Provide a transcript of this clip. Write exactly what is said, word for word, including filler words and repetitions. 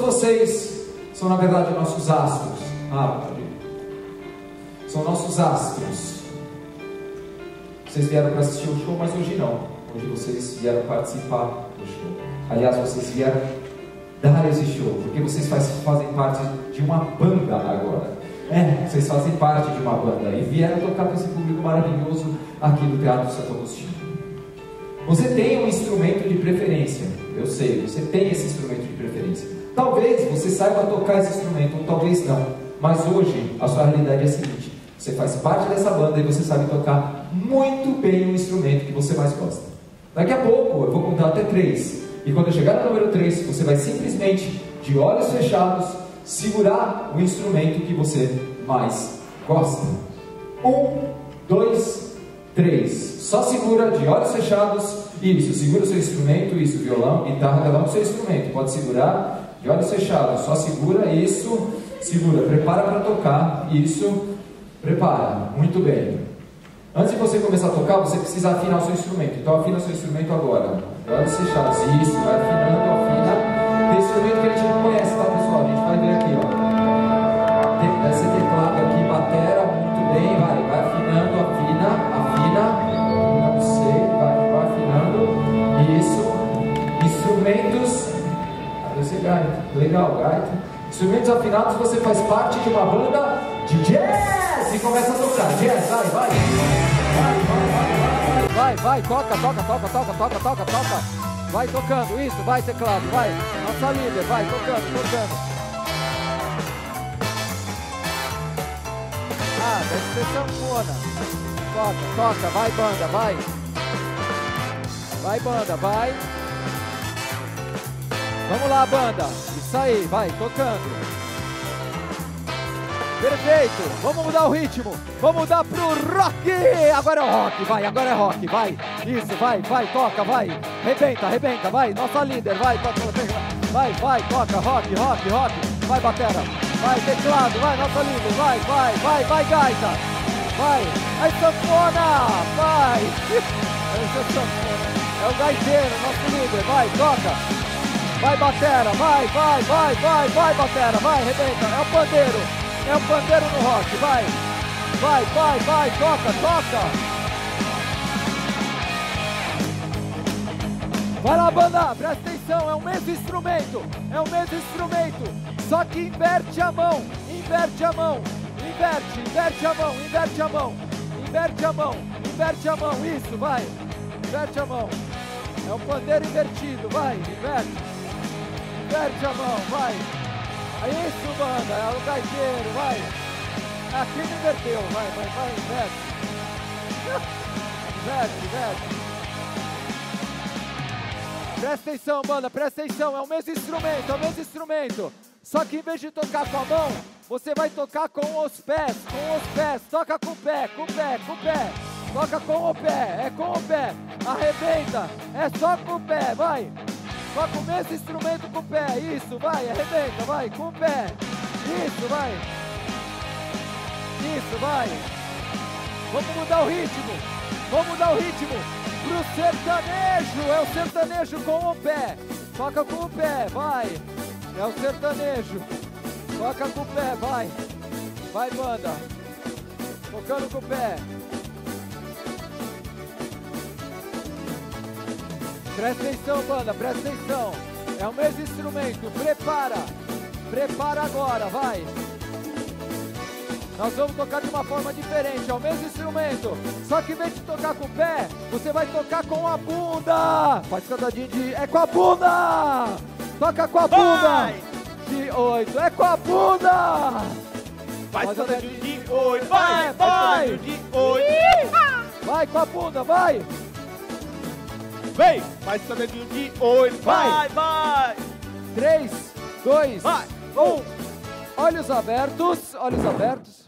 vocês são, na verdade, nossos astros. Ah, são nossos astros. Vocês vieram para assistir o show, mas hoje não. Hoje vocês vieram participar do show. Aliás, vocês vieram dar esse show, porque vocês faz, fazem parte de uma banda agora. É, vocês fazem parte de uma banda e vieram tocar com esse público maravilhoso aqui no Teatro Santo Agostinho. Você tem um instrumento de preferência, eu sei, você tem esse instrumento de preferência. Talvez você saiba tocar esse instrumento, ou talvez não. Mas hoje a sua realidade é a seguinte: você faz parte dessa banda e você sabe tocar muito bem o instrumento que você mais gosta. Daqui a pouco eu vou contar até três. E quando eu chegar no número três, você vai simplesmente, de olhos fechados, segurar o instrumento que você mais gosta. Um, dois, três. Só segura de olhos fechados. Isso, segura o seu instrumento, isso, violão, guitarra, cada um do seu instrumento. Pode segurar de olhos fechados, só segura, isso, segura, prepara para tocar, isso, prepara, muito bem. Antes de você começar a tocar, você precisa afinar o seu instrumento, então afina o seu instrumento agora. De olhos fechados, isso, vai afinando, afina. Tem instrumento que a gente não conhece, tá, pessoal? A gente vai ver aqui, ó. Tem, deve ser teclado aqui, batera, muito bem, vai, vai afinando, afina, afina. Não sei, vai, vai afinando, isso. Instrumentos. Esse gaita, legal, gaita. Instrumentos afinados, você faz parte de uma banda de jazz e começa a tocar. Jazz, vai, vai. Vai, vai, vai, vai. Vai, vai, toca, toca, toca, toca, toca, toca, toca. Vai tocando, isso, vai teclado, vai. Nossa líder, vai tocando, tocando. Ah, deve ser sanfona. Toca, toca, vai banda, vai. Vai banda, vai. Vamos lá, banda. Isso aí, vai, tocando. Perfeito. Vamos mudar o ritmo. Vamos mudar pro rock. Agora é o rock, vai, agora é rock, vai. Isso, vai, vai, toca, vai. Arrebenta, arrebenta, vai. Nossa líder, vai, toca, vai, vai, toca, rock, rock, rock. Vai, batera. Vai, teclado, vai, nossa líder, vai, vai, vai, vai, gaita. Vai. Aí, sanfona, vai. Esse é sanfona. É o gaiteiro, nosso líder, vai, toca. Vai, batera, vai, vai, vai, vai, vai, batera, vai, arrebenta, é o pandeiro, é o pandeiro no rock, vai, vai, vai, vai, toca, toca. Vai lá, banda, presta atenção, é o mesmo instrumento, é o mesmo instrumento, só que inverte a mão, inverte a mão, inverte, inverte a mão, inverte a mão, inverte a mão, inverte a mão, isso, vai, inverte a mão, é o pandeiro invertido, vai, inverte. Inverte a mão, vai. É isso, banda, é o gaiteiro, vai. Aqui não inverteu, vai, vai, vai, inverte. Inverte, inverte. Presta atenção, banda, presta atenção, é o mesmo instrumento, é o mesmo instrumento. Só que em vez de tocar com a mão, você vai tocar com os pés, com os pés. Toca com o pé, com o pé, com o pé. Toca com o pé, é com o pé. Arrebenta, é só com o pé, vai. Toca o mesmo instrumento com o pé, isso, vai, arrebenta, vai, com o pé, isso, vai, isso, vai. Vamos mudar o ritmo, vamos mudar o ritmo pro sertanejo, é o sertanejo com o pé, toca com o pé, vai, é o sertanejo, toca com o pé, vai, vai banda, tocando com o pé. Presta atenção, banda, presta atenção. É o mesmo instrumento, prepara. Prepara agora, vai. Nós vamos tocar de uma forma diferente, é o mesmo instrumento. Só que em vez de tocar com o pé, você vai tocar com a bunda. Faz cantadinho de... É com a bunda! Toca com a bunda! Vai. De oito, é com a bunda! Faz cantadinho de oito, vai, vai! Vai, de oito. Vai com a bunda, vai! Vem, faz cantadinho de oito, vai, vai! três, dois, vai. um. Olhos abertos, olhos abertos.